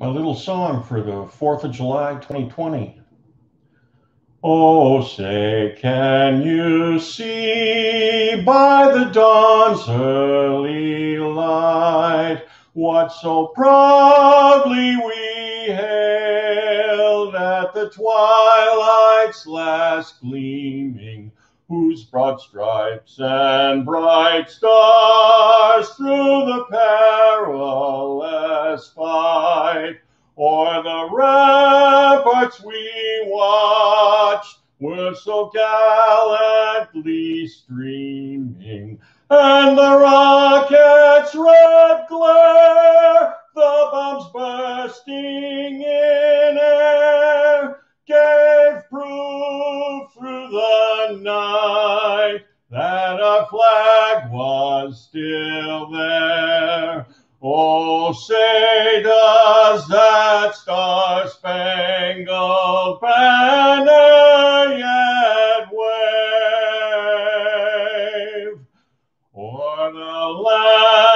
A little song for the 4th of July 2020. Oh, say, can you see by the dawn's early light what so proudly we hailed at the twilight's last gleaming, whose broad stripes and bright stars through the perilous fight o'er the ramparts we watched were so gallantly streaming, and the rocket's red glare, the bombs bursting in air, gave proof through the night that our flag was still there. Oh, say, does that star-spangled banner yet wave o'er the land